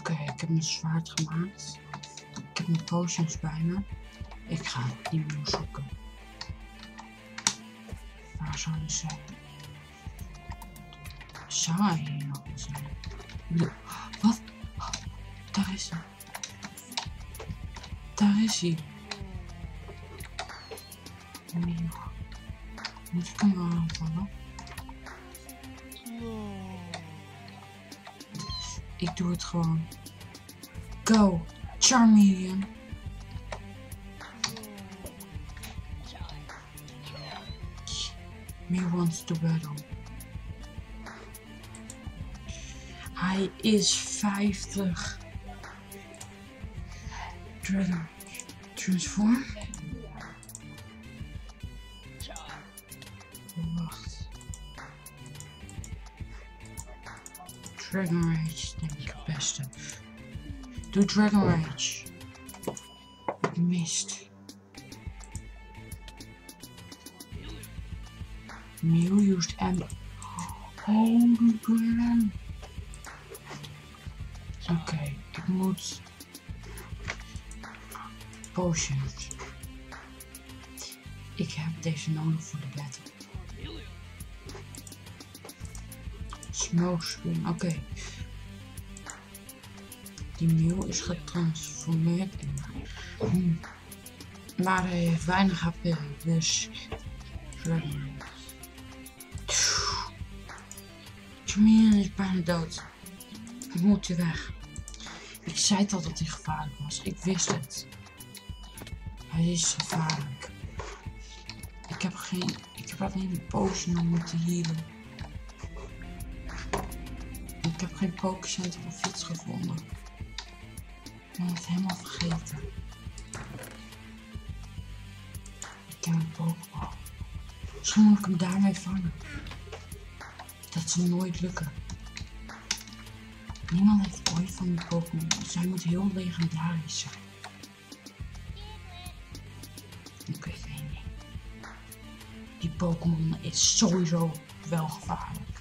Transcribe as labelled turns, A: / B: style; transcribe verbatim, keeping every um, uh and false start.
A: Oké, okay, ik heb mijn zwaard gemaakt. Ik heb mijn potions bij me. Ik ga die nieuw zoeken. Waar zou die zijn? Zou hij hier nog wel zijn? Wat? Daar is hij. Daar is hij. Nieuw. Moet ik hem wel aanvallen? Ik doe het gewoon. Go! Charmeleon! Me wants to battle. Hij is vijftig. Dragon. Transform. Wacht. Dragon Rage, denk ik het beste. Doe Dragon Rage. Mist. Mew used Ember. Holy Dragon. Oké, okay, ik moet potions. Ik heb deze nodig voor de battle. Smoke screen, oké. Okay. Die Mew is getransformeerd. Hm. Maar hij heeft weinig H P, dus Charmeleon is bijna dood. Ik moet hier weg. Ik zei het al dat hij gevaarlijk was. Ik wist het. Hij is gevaarlijk. Ik heb geen... Ik heb alleen een potion om me te healen. Ik heb geen Pokécenter of iets gevonden. Ik ben het helemaal vergeten. Ik heb een Pokéball. Misschien moet ik hem daarmee vangen. Dat zal nooit lukken. Niemand heeft ooit van die Pokémon. Zij moet heel legendarisch zijn. Ik weet één ding. Die Pokémon is sowieso wel gevaarlijk.